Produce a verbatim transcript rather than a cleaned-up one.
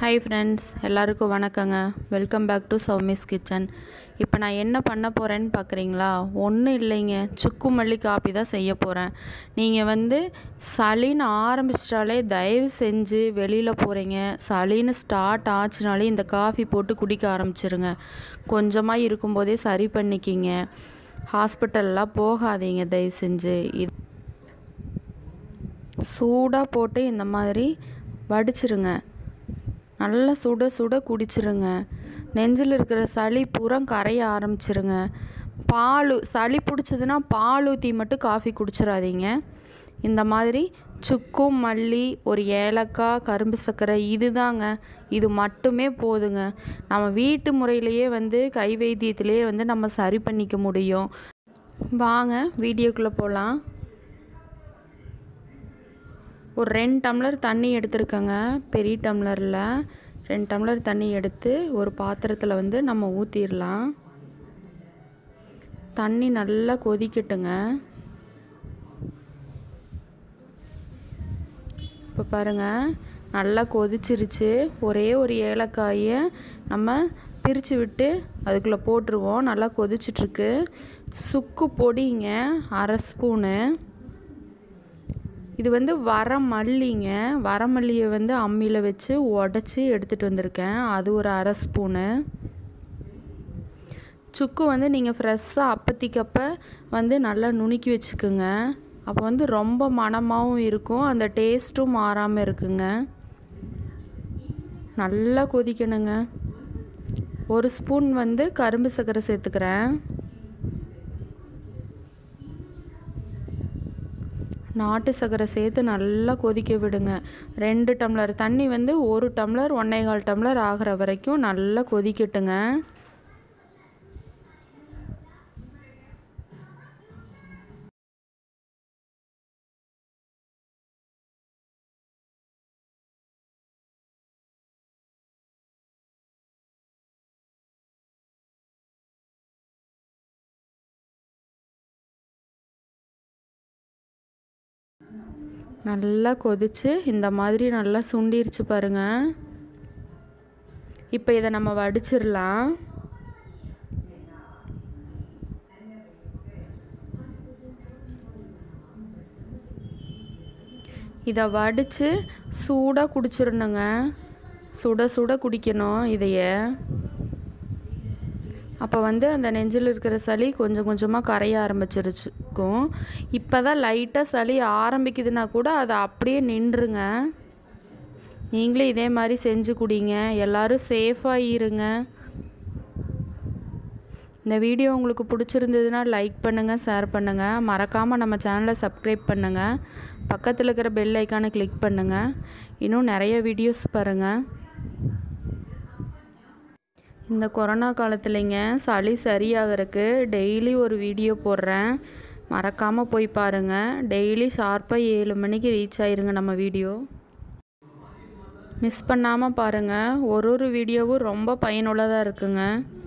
Hi friends, எல்லாருக்கும் வணக்கங்க. Welcome back to Soumi's kitchen. இப்போ நான் என்ன பண்ண போகிறேன்னு பார்க்குறீங்களா? ஒன்றும் இல்லைங்க, சுக்கு மல்லி காப்பி தான் செய்ய போகிறேன். நீங்கள் வந்து சளின்னு ஆரம்பிச்சிட்டாலே தயவு செஞ்சு வெளியில் போகிறீங்க, சளின்னு ஸ்டார்ட் ஆச்சுனாலே இந்த காஃபி போட்டு குடிக்க ஆரம்பிச்சிருங்க. கொஞ்சமாக இருக்கும்போதே சரி பண்ணிக்கிங்க. ஹாஸ்பிட்டல்லாம் போகாதீங்க தயவு செஞ்சு. இது சூடாக போட்டு இந்த மாதிரி வடிச்சிருங்க. நல்லா சுட சுட குடிச்சிருங்க. நெஞ்சில் இருக்கிற சளி பூரா கரைய ஆரம்பிச்சிருங்க. பால் சளி பிடிச்சதுன்னா பால் ஊற்றி மட்டும் காஃபி குடிச்சிடாதீங்க. இந்த மாதிரி சுக்கு மல்லி ஒரு ஏலக்காய் கரும்பு சர்க்கரை இது தாங்க, இது மட்டுமே போதுங்க. நம்ம வீட்டு முறையிலேயே வந்து கை வைத்தியத்திலேயே வந்து நம்ம சரி பண்ணிக்க முடியும். வாங்க வீடியோக்குள்ளே போகலாம். ஒரு ரெண்டு டம்ளர் தண்ணி எடுத்துருக்கேங்க. பெரிய டம்ளரில் ரெண்டு டம்ளர் தண்ணி எடுத்து ஒரு பாத்திரத்தில் வந்து நம்ம ஊற்றிடலாம். தண்ணி நல்லா கொதிக்கட்டுங்க. இப்போ பாருங்கள், நல்லா கொதிச்சிருச்சு. ஒரே ஒரு ஏலக்காயை நம்ம பிரித்து விட்டு அதுக்குள்ளே போட்டுருவோம். நல்லா கொதிச்சிட்ருக்கு. சுக்கு பொடிங்க அரை ஸ்பூனு. இது வந்து வர மல்லிங்க. வரமல்லியை வந்து அம்மியில் வச்சு உடச்சி எடுத்துகிட்டு வந்திருக்கேன். அது ஒரு அரை ஸ்பூனு. சுக்கு வந்து நீங்கள் ஃப்ரெஷ்ஷாக அப்பத்திக்கப்போ வந்து நல்லா நுணுக்கி வச்சுக்குங்க. அப்போ வந்து ரொம்ப மணமாகவும் இருக்கும், அந்த டேஸ்ட்டும் மாறாமல் இருக்குங்க. நல்லா கொதிக்கணுங்க. ஒரு ஸ்பூன் வந்து கரும்பு சர்க்கரை சேர்த்துக்கிறேன். நாட்டு சர்க்கரை சேர்த்து நல்லா கொதிக்க விடுங்க. ரெண்டு டம்ளர் தண்ணி வந்து ஒரு டம்ளர் ஒன்றே கால் டம்ளர் ஆகிற வரைக்கும் நல்லா கொதிக்கட்டுங்க. நல்லா கொதிச்சு இந்த மாதிரி நல்லா சுண்டிருச்சு பாருங்கள். இப்போ இதை நம்ம வடிச்சிடலாம். இதை வடித்து சூடாக குடிச்சிடணுங்க. சுட சுட குடிக்கணும் இதைய. அப்போ வந்து அந்த நெஞ்சில் இருக்கிற சளி கொஞ்சம் கொஞ்சமாக கரைய ஆரம்பிச்சிருச்சுக்கும். இப்போ தான் லைட்டாக சளி ஆரம்பிக்குதுன்னா கூட அதை அப்படியே நின்றுங்க. நீங்களே இதே மாதிரி செஞ்சு குடிங்க. எல்லோரும் சேஃபாக இருங்க. இந்த வீடியோ உங்களுக்கு பிடிச்சிருந்ததுன்னா லைக் பண்ணுங்கள், ஷேர் பண்ணுங்கள். மறக்காமல் நம்ம சேனலை சப்ஸ்கிரைப் பண்ணுங்கள். பக்கத்தில் இருக்கிற பெல் ஐக்கானை கிளிக் பண்ணுங்கள். இன்னும் நிறைய வீடியோஸ் பாருங்கள். இந்த கொரோனா காலத்துலேங்க சளி சரியாகிறதுக்கு டெய்லி ஒரு வீடியோ போடுறேன். மறக்காமல் போய் பாருங்கள். டெய்லி ஷார்ப்பாக ஏழு மணிக்கு ரீச் ஆயிருங்க நம்ம வீடியோ. மிஸ் பண்ணாமல் பாருங்கள். ஒரு ஒரு வீடியோவும் ரொம்ப பயனுள்ளதாக இருக்குங்க.